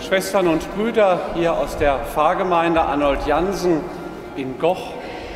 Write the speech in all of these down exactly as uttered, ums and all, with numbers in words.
Schwestern und Brüder hier aus der Pfarrgemeinde Arnold Jansen in Goch,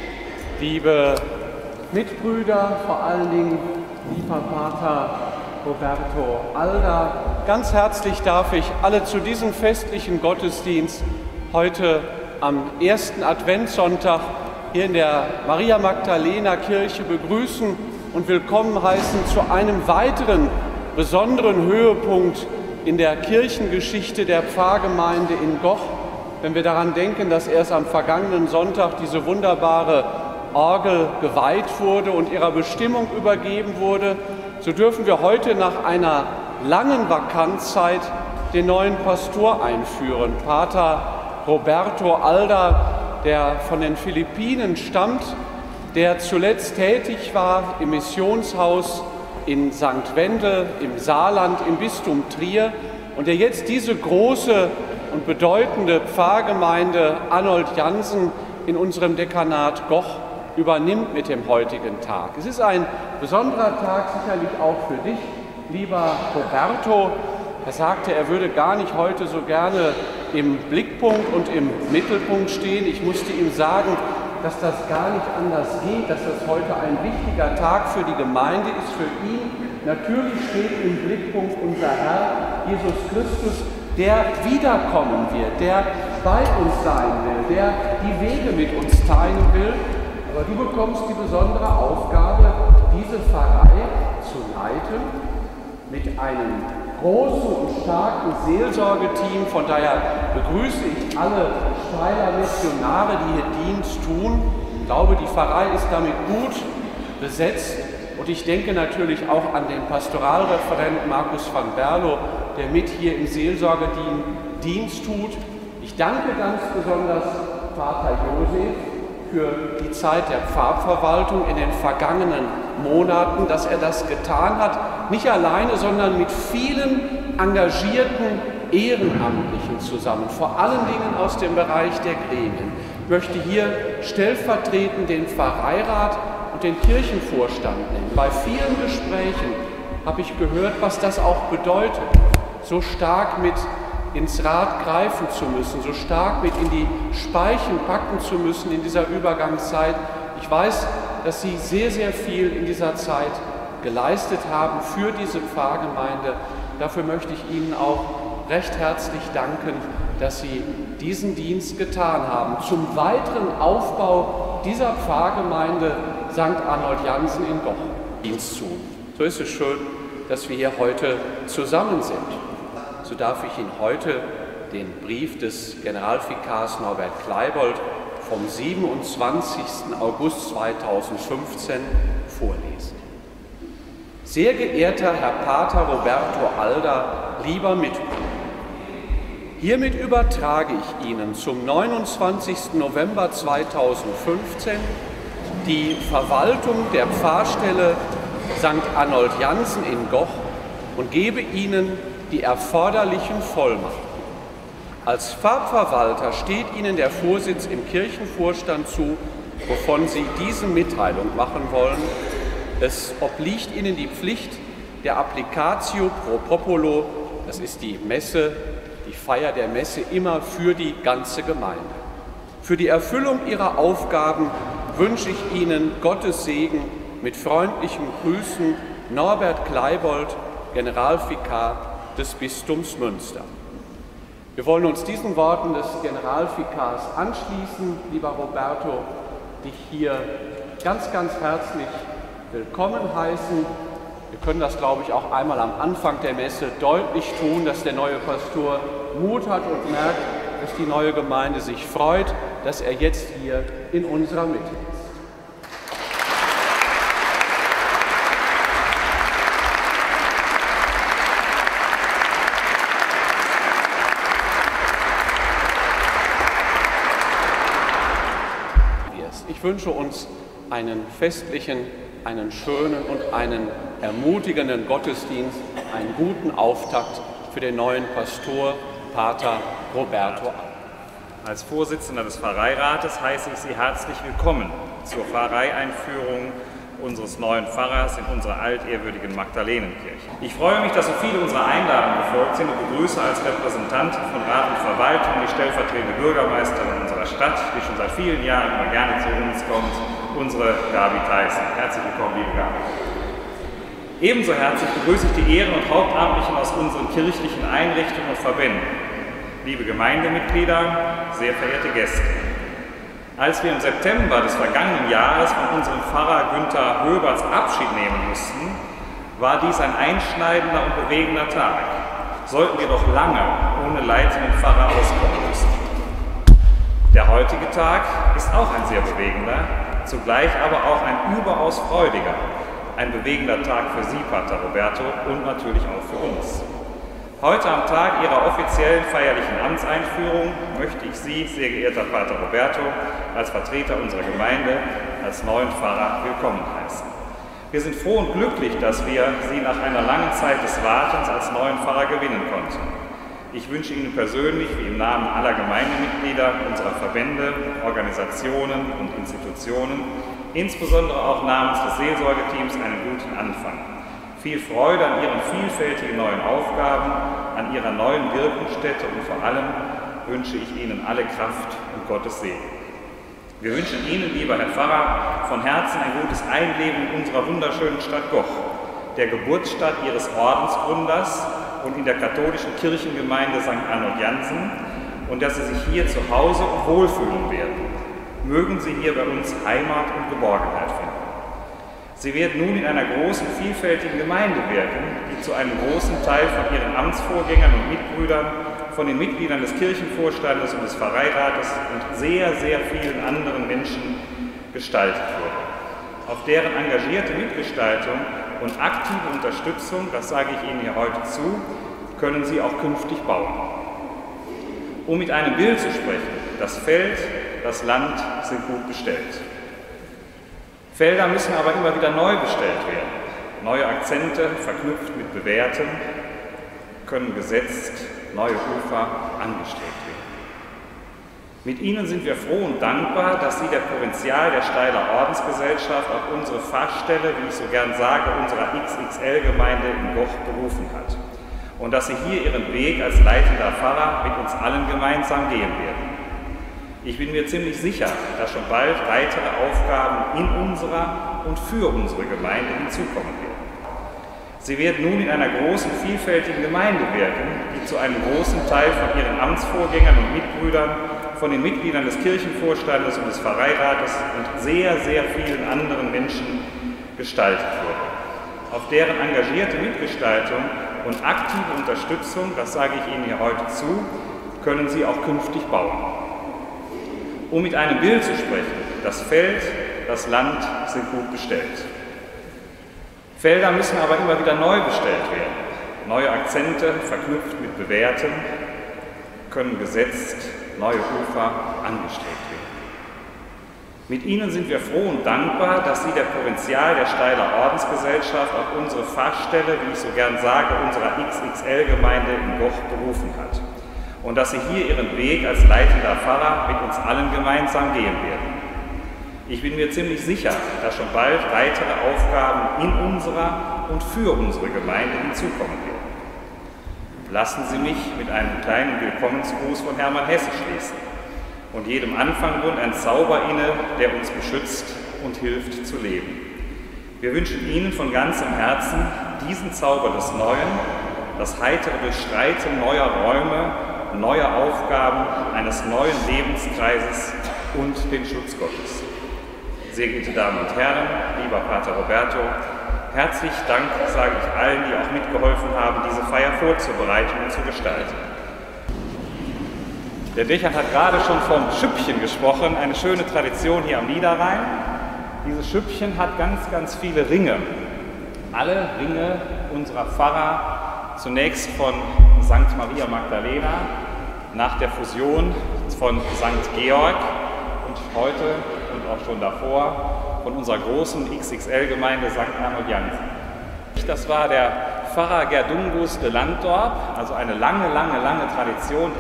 liebe Mitbrüder, vor allen Dingen lieber Pater Roberto Alda, ganz herzlich darf ich alle zu diesem festlichen Gottesdienst heute am ersten Adventssonntag hier in der Maria-Magdalena-Kirche begrüßen und willkommen heißen zu einem weiteren besonderen Höhepunkt in der Kirchengeschichte der Pfarrgemeinde in Goch. Wenn wir daran denken, dass erst am vergangenen Sonntag diese wunderbare Orgel geweiht wurde und ihrer Bestimmung übergeben wurde, so dürfen wir heute nach einer langen Vakanzzeit den neuen Pastor einführen. Pater Roberto Alda, der von den Philippinen stammt, der zuletzt tätig war im Missionshaus in Sankt Wendel, im Saarland, im Bistum Trier und der jetzt diese große und bedeutende Pfarrgemeinde Arnold Jansen in unserem Dekanat Goch übernimmt mit dem heutigen Tag. Es ist ein besonderer Tag, sicherlich auch für dich, lieber Roberto. Er sagte, er würde gar nicht heute so gerne im Blickpunkt und im Mittelpunkt stehen. Ich musste ihm sagen, dass das gar nicht anders geht, dass das heute ein wichtiger Tag für die Gemeinde ist, für ihn. Natürlich steht im Blickpunkt unser Herr Jesus Christus, der wiederkommen wird, der bei uns sein will, der die Wege mit uns teilen will. Aber du bekommst die besondere Aufgabe, diese Pfarrei zu leiten mit einem großen und starken Seelsorgeteam. Von daher begrüße ich alle Steiler Missionare, die hier Dienst tun. Ich glaube, die Pfarrei ist damit gut besetzt. Und ich denke natürlich auch an den Pastoralreferenten Markus van Berlo, der mit hier im Seelsorgedienst Dienst tut. Ich danke ganz besonders Vater Josef für die Zeit der Pfarrverwaltung in den vergangenen Monaten, dass er das getan hat, nicht alleine, sondern mit vielen engagierten Ehrenamtlichen zusammen, vor allen Dingen aus dem Bereich der Gremien. Ich möchte hier stellvertretend den Pfarreirat und den Kirchenvorstand nennen. Bei vielen Gesprächen habe ich gehört, was das auch bedeutet, so stark mit ins Rad greifen zu müssen, so stark mit in die Speichen packen zu müssen in dieser Übergangszeit. Ich weiß, dass Sie sehr, sehr viel in dieser Zeit geleistet haben für diese Pfarrgemeinde. Dafür möchte ich Ihnen auch recht herzlich danken, dass Sie diesen Dienst getan haben zum weiteren Aufbau dieser Pfarrgemeinde Sankt Arnold Jansen in Goch Dienst zu. So ist es schön, dass wir hier heute zusammen sind. So darf ich Ihnen heute den Brief des Generalvikars Norbert Kleibold vom siebenundzwanzigsten August zweitausendfünfzehn vorlesen. Sehr geehrter Herr Pater Roberto Alda, lieber Mitbrüder, hiermit übertrage ich Ihnen zum neunundzwanzigsten November zweitausendfünfzehn die Verwaltung der Pfarrstelle Sankt Arnold Jansen in Goch und gebe Ihnen die erforderlichen Vollmachten. Als Pfarrverwalter steht Ihnen der Vorsitz im Kirchenvorstand zu, wovon Sie diese Mitteilung machen wollen. Es obliegt Ihnen die Pflicht der Applicatio pro Popolo, das ist die Messe, die Feier der Messe immer für die ganze Gemeinde. Für die Erfüllung Ihrer Aufgaben wünsche ich Ihnen Gottes Segen. Mit freundlichen Grüßen, Norbert Kleibold, Generalvikar des Bistums Münster. Wir wollen uns diesen Worten des Generalvikars anschließen. Lieber Roberto, dich hier ganz, ganz herzlich willkommen heißen. Wir können das, glaube ich, auch einmal am Anfang der Messe deutlich tun, dass der neue Pastor Mut hat und merkt, dass die neue Gemeinde sich freut, dass er jetzt hier in unserer Mitte ist. Ich wünsche uns einen festlichen, einen schönen und einen ermutigenden Gottesdienst, einen guten Auftakt für den neuen Pastor, Pater Roberto Alda. Als Vorsitzender des Pfarreirates heiße ich Sie herzlich willkommen zur Pfarreieinführung unseres neuen Pfarrers in unserer altehrwürdigen Magdalenenkirche. Ich freue mich, dass so viele unserer Einladung gefolgt sind und begrüße als Repräsentant von Rat und Verwaltung die stellvertretende Bürgermeisterin unserer Stadt, die schon seit vielen Jahren immer gerne zu uns kommt, unsere Gabi Theissen. Herzlich willkommen, liebe Gabi. Ebenso herzlich begrüße ich die Ehren- und Hauptamtlichen aus unseren kirchlichen Einrichtungen und Verbänden. Liebe Gemeindemitglieder, sehr verehrte Gäste. Als wir im September des vergangenen Jahres von unserem Pfarrer Günther Höberts Abschied nehmen mussten, war dies ein einschneidender und bewegender Tag. Sollten wir doch lange ohne leitenden Pfarrer auskommen müssen. Der heutige Tag ist auch ein sehr bewegender, zugleich aber auch ein überaus freudiger. Ein bewegender Tag für Sie, Pater Roberto, und natürlich auch für uns. Heute am Tag Ihrer offiziellen feierlichen Amtseinführung möchte ich Sie, sehr geehrter Pater Roberto, als Vertreter unserer Gemeinde, als neuen Pfarrer willkommen heißen. Wir sind froh und glücklich, dass wir Sie nach einer langen Zeit des Wartens als neuen Pfarrer gewinnen konnten. Ich wünsche Ihnen persönlich, wie im Namen aller Gemeindemitglieder, unserer Verbände, Organisationen und Institutionen, insbesondere auch namens des Seelsorgeteams, einen guten Anfang. Viel Freude an Ihren vielfältigen neuen Aufgaben, an Ihrer neuen Wirkungsstätte und vor allem wünsche ich Ihnen alle Kraft und Gottes Segen. Wir wünschen Ihnen, lieber Herr Pfarrer, von Herzen ein gutes Einleben in unserer wunderschönen Stadt Goch, der Geburtsstadt Ihres Ordensgründers und in der katholischen Kirchengemeinde Sankt Arnold Jansen, und dass Sie sich hier zu Hause wohlfühlen werden. Mögen Sie hier bei uns Heimat und Geborgenheit finden. Sie werden nun in einer großen, vielfältigen Gemeinde wirken, die zu einem großen Teil von Ihren Amtsvorgängern und Mitbrüdern, von den Mitgliedern des Kirchenvorstandes und des Pfarreirates und sehr, sehr vielen anderen Menschen gestaltet wurde. Auf deren engagierte Mitgestaltung und aktive Unterstützung, das sage ich Ihnen hier heute zu, können Sie auch künftig bauen. Um mit einem Bild zu sprechen, das Feld, das Land sind gut bestellt. Felder müssen aber immer wieder neu bestellt werden. Neue Akzente, verknüpft mit Bewährtem, können gesetzt, neue Ufer angestrebt werden. Mit Ihnen sind wir froh und dankbar, dass Sie der Provinzial der Steyler Ordensgesellschaft auf unsere Pfarrstelle, wie ich so gern sage, unserer X X L-Gemeinde in Goch berufen hat. Und dass Sie hier Ihren Weg als leitender Pfarrer mit uns allen gemeinsam gehen werden. Ich bin mir ziemlich sicher, dass schon bald weitere Aufgaben in unserer und für unsere Gemeinde hinzukommen werden. Sie werden nun in einer großen, vielfältigen Gemeinde wirken, die zu einem großen Teil von Ihren Amtsvorgängern und Mitbrüdern, von den Mitgliedern des Kirchenvorstandes und des Pfarreirates und sehr, sehr vielen anderen Menschen gestaltet wurde. Auf deren engagierte Mitgestaltung und aktive Unterstützung, das sage ich Ihnen hier heute zu, können Sie auch künftig bauen. Um mit einem Bild zu sprechen, das Feld, das Land sind gut bestellt. Felder müssen aber immer wieder neu bestellt werden. Neue Akzente, verknüpft mit Bewährtem, können gesetzt, neue Ufer angestrebt werden. Mit Ihnen sind wir froh und dankbar, dass Sie der Provinzial der Steyler Ordensgesellschaft auf unsere Pfarrstelle, wie ich so gern sage, unserer X X L-Gemeinde in Goch berufen hat. Und dass Sie hier Ihren Weg als leitender Pfarrer mit uns allen gemeinsam gehen werden. Ich bin mir ziemlich sicher, dass schon bald weitere Aufgaben in unserer und für unsere Gemeinde hinzukommen werden. Lassen Sie mich mit einem kleinen Willkommensgruß von Hermann Hesse schließen und jedem Anfang wohnt ein Zauber inne, der uns beschützt und hilft zu leben. Wir wünschen Ihnen von ganzem Herzen diesen Zauber des Neuen, das heitere Durchstreiten neuer Räume, neuer Aufgaben, eines neuen Lebenskreises und den Schutz Gottes. Sehr geehrte Damen und Herren, lieber Pater Roberto, herzlich Dank sage ich allen, die auch mitgeholfen haben, diese Feier vorzubereiten und zu gestalten. Der Dechant hat gerade schon vom Schüppchen gesprochen, eine schöne Tradition hier am Niederrhein. Dieses Schüppchen hat ganz, ganz viele Ringe. Alle Ringe unserer Pfarrer, zunächst von Sankt Maria Magdalena, nach der Fusion von Sankt Georg und heute und auch schon davor von unserer großen X X L-Gemeinde Sankt Arnold Jansen. Das war der Pfarrer Gerdungus de Landdorp, also eine lange, lange, lange Tradition,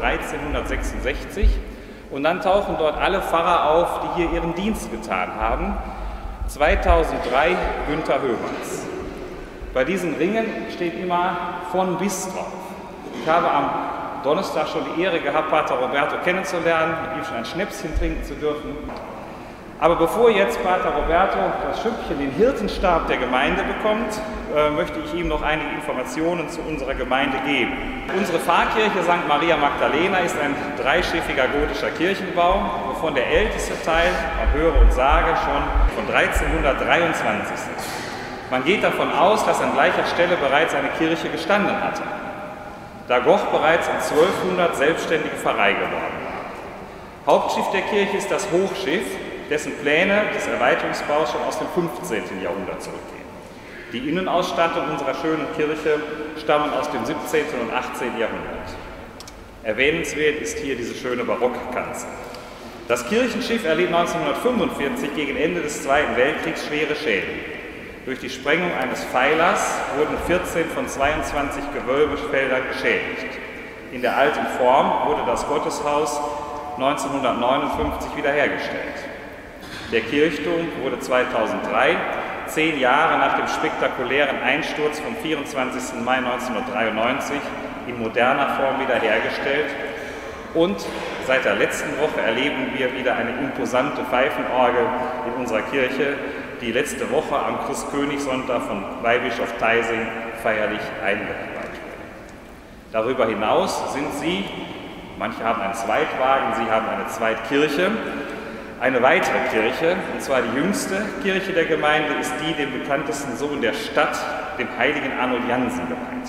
dreizehnhundertsechsundsechzig. Und dann tauchen dort alle Pfarrer auf, die hier ihren Dienst getan haben. zweitausenddrei Günter Höhmanns. Bei diesen Ringen steht immer von bis drauf. Ich habe am Donnerstag schon die Ehre gehabt, Pater Roberto kennenzulernen, mit ihm schon ein Schnäpschen trinken zu dürfen. Aber bevor jetzt Pater Roberto das Schüppchen, den Hirtenstab der Gemeinde bekommt, äh, möchte ich ihm noch einige Informationen zu unserer Gemeinde geben. Unsere Pfarrkirche Sankt Maria Magdalena ist ein dreischiffiger gotischer Kirchenbau, wovon der älteste Teil, man höre und sage, schon von dreizehnhundertdreiundzwanzig ist. Man geht davon aus, dass an gleicher Stelle bereits eine Kirche gestanden hatte, da Goch bereits in zwölfhundert selbstständige Pfarrei geworden war. Hauptschiff der Kirche ist das Hochschiff, dessen Pläne des Erweiterungsbaus schon aus dem fünfzehnten Jahrhundert zurückgehen. Die Innenausstattung unserer schönen Kirche stammen aus dem siebzehnten und achtzehnten Jahrhundert. Erwähnenswert ist hier diese schöne Barockkanzel. Das Kirchenschiff erlitt neunzehnhundertfünfundvierzig gegen Ende des Zweiten Weltkriegs schwere Schäden. Durch die Sprengung eines Pfeilers wurden vierzehn von zweiundzwanzig Gewölbefeldern geschädigt. In der alten Form wurde das Gotteshaus neunzehnhundertneunundfünfzig wiederhergestellt. Der Kirchturm wurde zweitausenddrei, zehn Jahre nach dem spektakulären Einsturz vom vierundzwanzigsten Mai neunzehnhundertdreiundneunzig, in moderner Form wiederhergestellt. Und seit der letzten Woche erleben wir wieder eine imposante Pfeifenorgel in unserer Kirche, die letzte Woche am Christkönigssonntag von Weihbischof Theising feierlich eingeweiht wurde. Darüber hinaus sind sie, manche haben einen Zweitwagen, sie haben eine Zweitkirche. Eine weitere Kirche, und zwar die jüngste Kirche der Gemeinde, ist die dem bekanntesten Sohn der Stadt, dem heiligen Arnold Jansen, geweiht.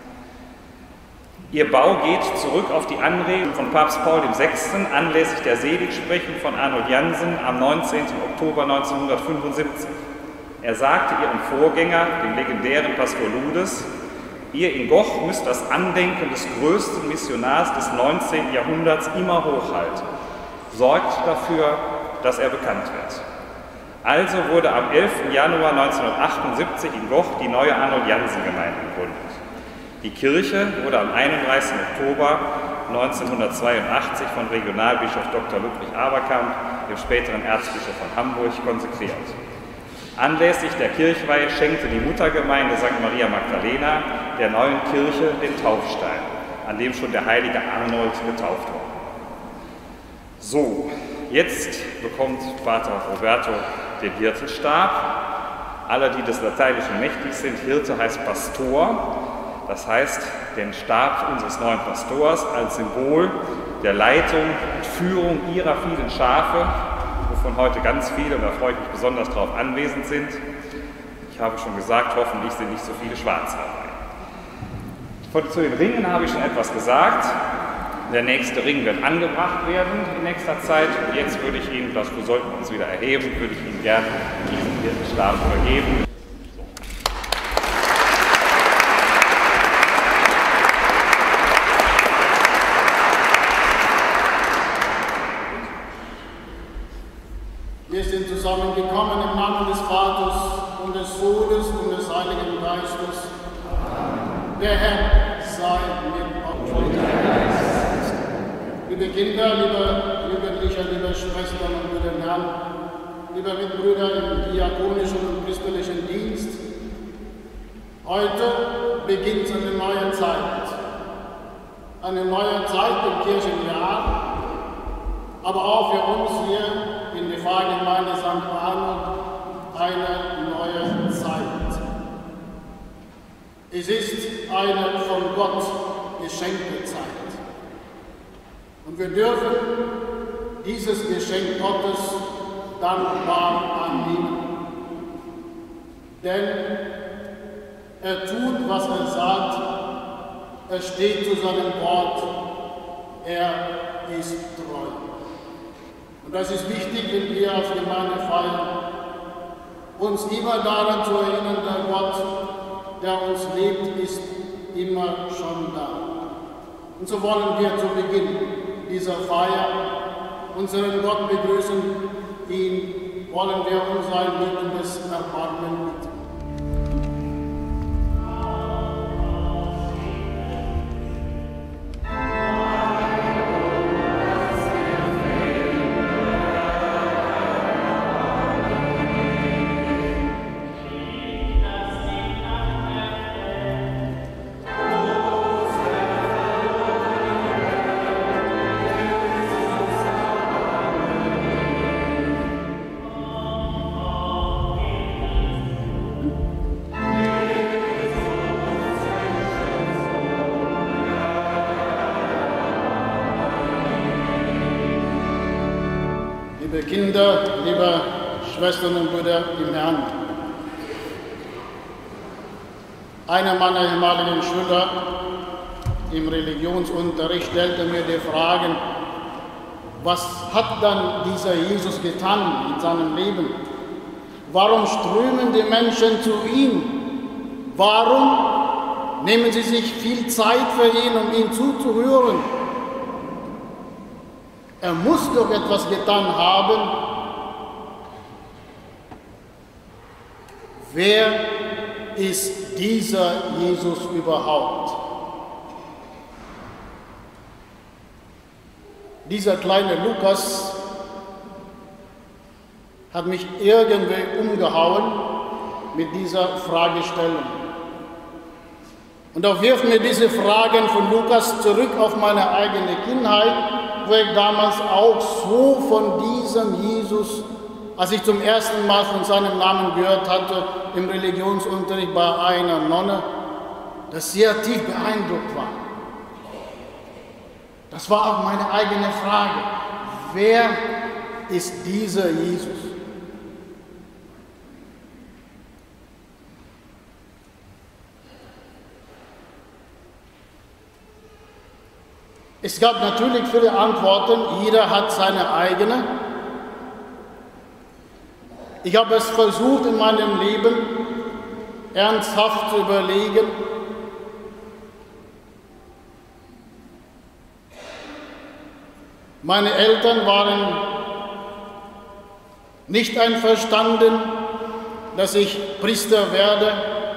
Ihr Bau geht zurück auf die Anregung von Papst Paul der Sechste anlässlich der Seligsprechung von Arnold Jansen am neunzehnten Oktober neunzehnhundertfünfundsiebzig. Er sagte ihrem Vorgänger, dem legendären Pastor Ludes: Ihr in Goch müsst das Andenken des größten Missionars des neunzehnten Jahrhunderts immer hochhalten. Sorgt dafür, dass er bekannt wird. Also wurde am elften Januar neunzehnhundertachtundsiebzig in Goch die neue Arnold-Jansen-Gemeinde gegründet. Die Kirche wurde am einunddreißigsten Oktober neunzehnhundertzweiundachtzig von Regionalbischof Doktor Ludwig Aberkamp, dem späteren Erzbischof von Hamburg, konsekriert. Anlässlich der Kirchweihe schenkte die Muttergemeinde Sankt Maria Magdalena der neuen Kirche den Taufstein, an dem schon der heilige Arnold getauft wurde. So, jetzt bekommt Pater Roberto den Hirtenstab. Alle, die des Lateinischen mächtig sind, Hirte heißt Pastor, das heißt den Stab unseres neuen Pastors als Symbol der Leitung und Führung ihrer vielen Schafe, wovon heute ganz viele, und da freue ich mich besonders drauf, anwesend sind. Ich habe schon gesagt, hoffentlich sind nicht so viele Schwarze dabei. Zu den Ringen habe ich schon etwas gesagt. Der nächste Ring wird angebracht werden in nächster Zeit. Und jetzt würde ich Ihnen, das sollten wir uns wieder erheben, würde ich Ihnen gerne diesen Hirtenstab übergeben. Wir sind zusammengekommen im Namen des Vaters und des Sohnes und des Heiligen Geistes. Der Herr sei mit euch. Liebe Kinder, liebe Jugendliche, liebe Schwestern und liebe Herren, liebe Mitbrüder im diakonischen und christlichen Dienst, heute beginnt eine neue Zeit. Eine neue Zeit im Kirchenjahr, aber auch für uns hier in der Pfarrgemeinde Sankt Arnold eine neue Zeit. Es ist eine von Gott geschenkte Zeit. Und wir dürfen dieses Geschenk Gottes dankbar annehmen. Denn er tut, was er sagt, er steht zu seinem Wort, er ist treu. Und das ist wichtig, wenn wir als Gemeinde feiern, uns immer daran zu erinnern, der Gott, der uns lebt, ist immer schon da. Und so wollen wir zu Beginn dieser Feier unseren Gott begrüßen, ihn wollen wir um sein liebendes Erbarmen bitten. Kinder, liebe Schwestern und Brüder im Herrn. Einer meiner ehemaligen Schüler im Religionsunterricht stellte mir die Frage, was hat dann dieser Jesus getan in seinem Leben? Warum strömen die Menschen zu ihm? Warum nehmen sie sich viel Zeit für ihn, um ihm zuzuhören? Er muss doch etwas getan haben. Wer ist dieser Jesus überhaupt? Dieser kleine Lukas hat mich irgendwie umgehauen mit dieser Fragestellung. Und da wirft mir diese Fragen von Lukas zurück auf meine eigene Kindheit, wo ich damals auch so von diesem Jesus, als ich zum ersten Mal von seinem Namen gehört hatte, im Religionsunterricht bei einer Nonne, das sehr tief beeindruckt war. Das war auch meine eigene Frage. Wer ist dieser Jesus? Es gab natürlich viele Antworten, jeder hat seine eigene. Ich habe es versucht in meinem Leben ernsthaft zu überlegen. Meine Eltern waren nicht einverstanden, dass ich Priester werde.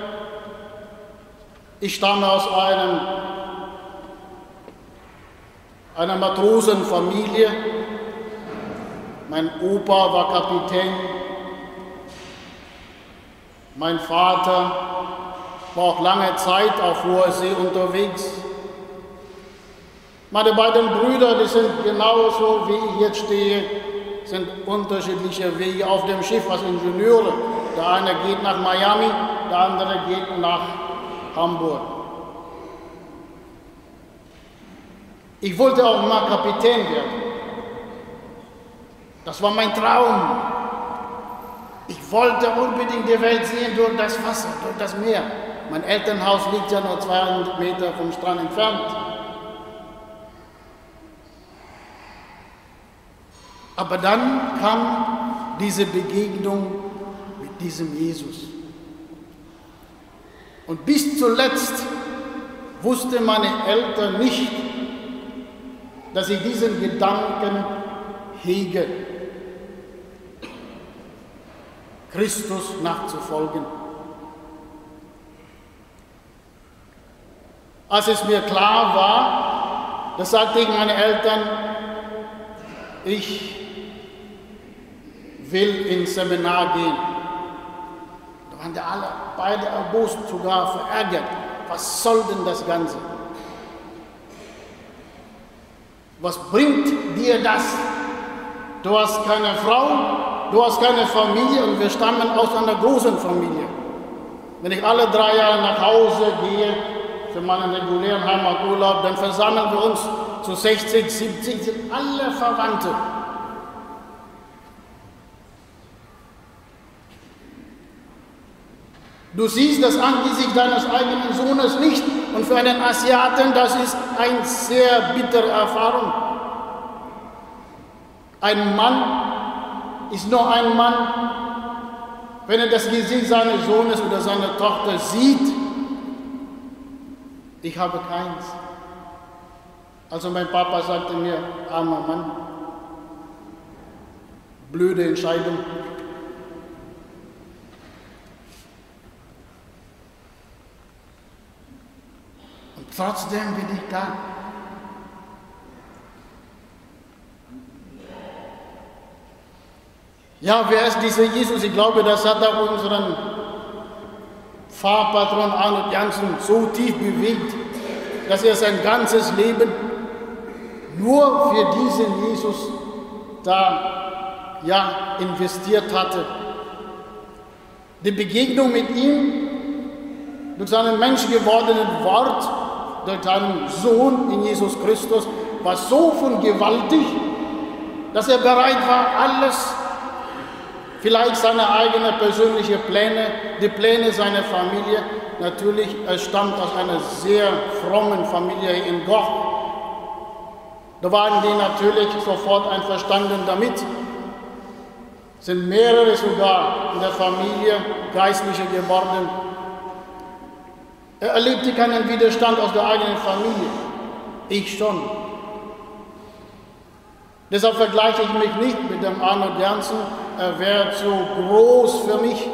Ich stamme aus einem, einer Matrosenfamilie. Mein Opa war Kapitän. Mein Vater war auch lange Zeit auf hoher See unterwegs. Meine beiden Brüder, die sind genauso wie ich jetzt stehe, sind unterschiedliche Wege auf dem Schiff als Ingenieure. Der eine geht nach Miami, der andere geht nach Hamburg. Ich wollte auch mal Kapitän werden. Das war mein Traum. Ich wollte unbedingt die Welt sehen durch das Wasser, durch das Meer. Mein Elternhaus liegt ja nur zweihundert Meter vom Strand entfernt. Aber dann kam diese Begegnung mit diesem Jesus. Und bis zuletzt wussten meine Eltern nicht, dass ich diesen Gedanken hege, Christus nachzufolgen. Als es mir klar war, da sagte ich meinen Eltern, ich will ins Seminar gehen. Da waren die alle, beide erbost, sogar verärgert. Was soll denn das Ganze? Was bringt dir das? Du hast keine Frau, du hast keine Familie und wir stammen aus einer großen Familie. Wenn ich alle drei Jahre nach Hause gehe für meinen regulären Heimaturlaub, dann versammeln wir uns zu sechzig, siebzig, sind alle Verwandte. Du siehst das Angesicht deines eigenen Sohnes nicht und für einen Asiaten, das ist eine sehr bittere Erfahrung. Ein Mann ist nur ein Mann, wenn er das Gesicht seines Sohnes oder seiner Tochter sieht. Ich habe keins. Also mein Papa sagte mir, armer Mann, blöde Entscheidung. Und trotzdem bin ich da. Ja, wer ist dieser Jesus? Ich glaube, das hat auch unseren Pfarrpatron Arnold Janssen so tief bewegt, dass er sein ganzes Leben nur für diesen Jesus da ja, investiert hatte. Die Begegnung mit ihm durch seinen menschgewordenen Wort, durch seinen Sohn in Jesus Christus, war so von gewaltig, dass er bereit war, alles, vielleicht seine eigenen persönlichen Pläne, die Pläne seiner Familie. Natürlich, er stammt aus einer sehr frommen Familie in Goch. Da waren die natürlich sofort einverstanden damit. Es sind mehrere sogar in der Familie Geistliche geworden. Er erlebte keinen Widerstand aus der eigenen Familie. Ich schon. Deshalb vergleiche ich mich nicht mit dem Arnold Janssen. Er wäre zu groß für mich.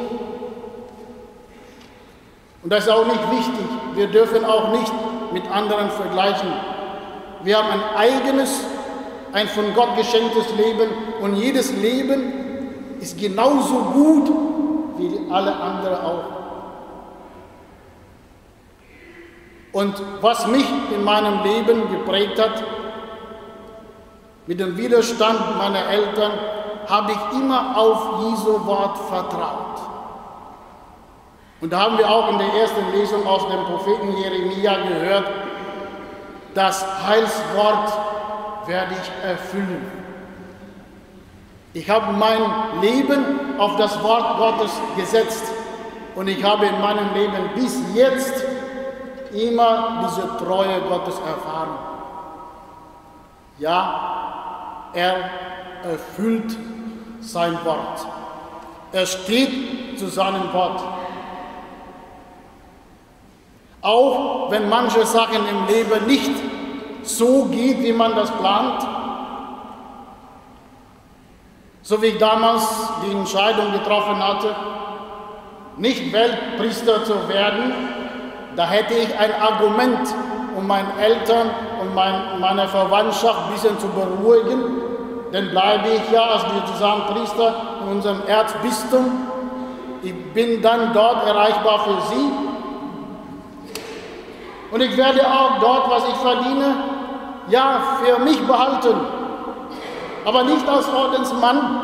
Und das ist auch nicht wichtig. Wir dürfen auch nicht mit anderen vergleichen. Wir haben ein eigenes, ein von Gott geschenktes Leben und jedes Leben ist genauso gut wie alle anderen auch. Und was mich in meinem Leben geprägt hat, mit dem Widerstand meiner Eltern, habe ich immer auf Jesu Wort vertraut. Und da haben wir auch in der ersten Lesung aus dem Propheten Jeremia gehört, das Heilswort werde ich erfüllen. Ich habe mein Leben auf das Wort Gottes gesetzt und ich habe in meinem Leben bis jetzt immer diese Treue Gottes erfahren. Ja, er erfüllt sein Wort. Er steht zu seinem Wort. Auch wenn manche Sachen im Leben nicht so geht, wie man das plant, so wie ich damals die Entscheidung getroffen hatte, nicht Weltpriester zu werden, da hätte ich ein Argument, um meine Eltern und mein, meine Verwandtschaft ein bisschen zu beruhigen. Dann bleibe ich ja als Diözesanpriester in unserem Erzbistum. Ich bin dann dort erreichbar für Sie. Und ich werde auch dort, was ich verdiene, ja, für mich behalten. Aber nicht als Ordensmann.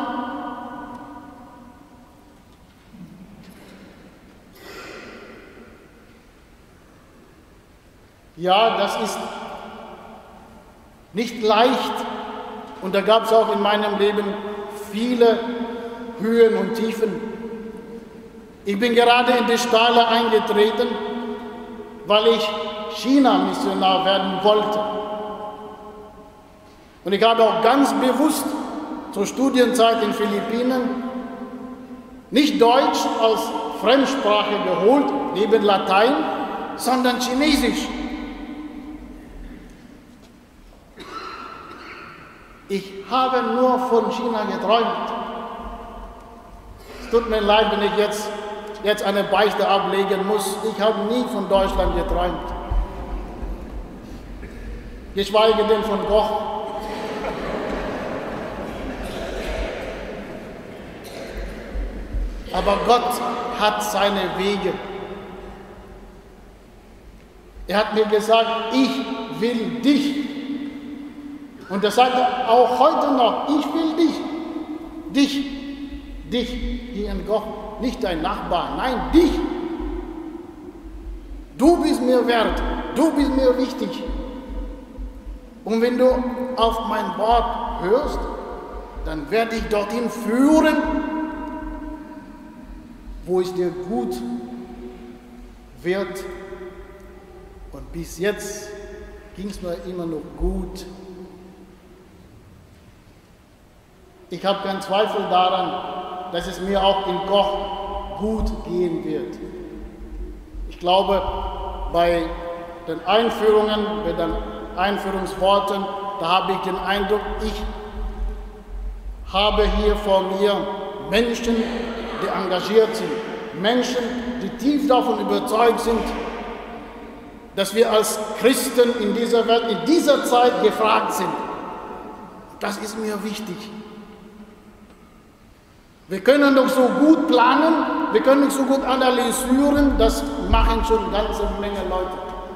Ja, das ist nicht leicht. Und da gab es auch in meinem Leben viele Höhen und Tiefen. Ich bin gerade in die Stale eingetreten, weil ich China-Missionar werden wollte. Und ich habe auch ganz bewusst zur Studienzeit in Philippinen nicht Deutsch als Fremdsprache geholt, neben Latein, sondern Chinesisch. Ich habe nur von China geträumt. Es tut mir leid, wenn ich jetzt, jetzt eine Beichte ablegen muss. Ich habe nie von Deutschland geträumt. Geschweige denn von Goch. Aber Gott hat seine Wege. Er hat mir gesagt, ich will dich. Und er sagt auch heute noch, ich will dich. Dich. Dich hier in Goch. Nicht dein Nachbar, nein, dich. Du bist mir wert. Du bist mir wichtig. Und wenn du auf mein Wort hörst, dann werde ich dorthin führen, wo es dir gut wird. Und bis jetzt ging es mir immer noch gut. Ich habe keinen Zweifel daran, dass es mir auch in Goch gut gehen wird. Ich glaube, bei den Einführungen, bei den Einführungsworten, da habe ich den Eindruck, ich habe hier vor mir Menschen, die engagiert sind, Menschen, die tief davon überzeugt sind, dass wir als Christen in dieser Welt, in dieser Zeit gefragt sind. Das ist mir wichtig. Wir können doch so gut planen, wir können doch so gut analysieren, das machen schon eine ganze Menge Leute.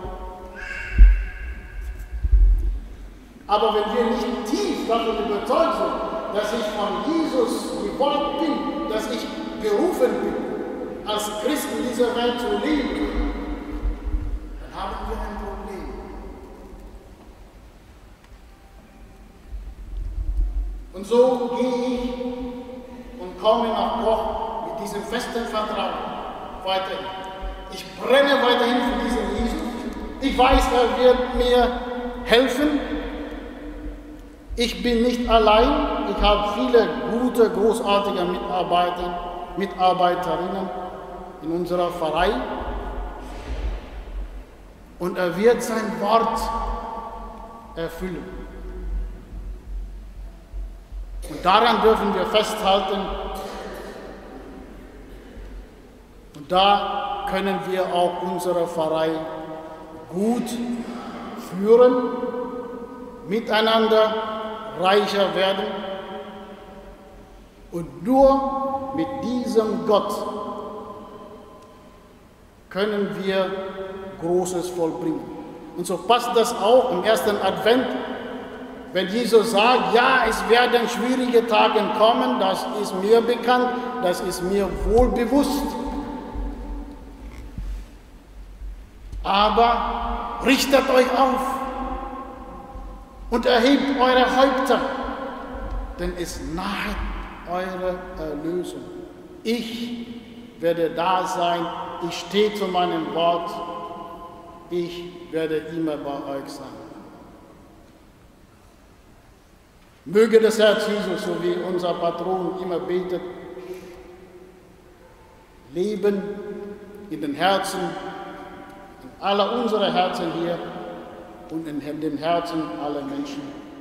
Aber wenn wir nicht tief davon überzeugt sind, dass ich von Jesus gewollt bin, dass ich berufen bin, als Christ in dieser Welt zu leben, dann haben wir ein Problem. Und Und so gehe ich und komme nach Gott mit diesem festen Vertrauen weiterhin. Ich brenne weiterhin für diesen Jesus. Ich weiß, er wird mir helfen. Ich bin nicht allein. Ich habe viele gute, großartige Mitarbeiter, Mitarbeiterinnen in unserer Pfarrei. Und er wird sein Wort erfüllen. Und daran dürfen wir festhalten. Und da können wir auch unsere Pfarrei gut führen, miteinander reicher werden. Und nur mit diesem Gott können wir Großes vollbringen. Und so passt das auch im ersten Advent, wenn Jesus sagt, ja, es werden schwierige Tage kommen, das ist mir bekannt, das ist mir wohl bewusst. Aber richtet euch auf und erhebt eure Häupter, denn es naht eure Erlösung. Ich werde da sein, ich stehe zu meinem Wort, ich werde immer bei euch sein. Möge das Herz Jesus, so wie unser Patron immer betet, leben in den Herzen, in aller unserer Herzen hier und in den Herzen aller Menschen.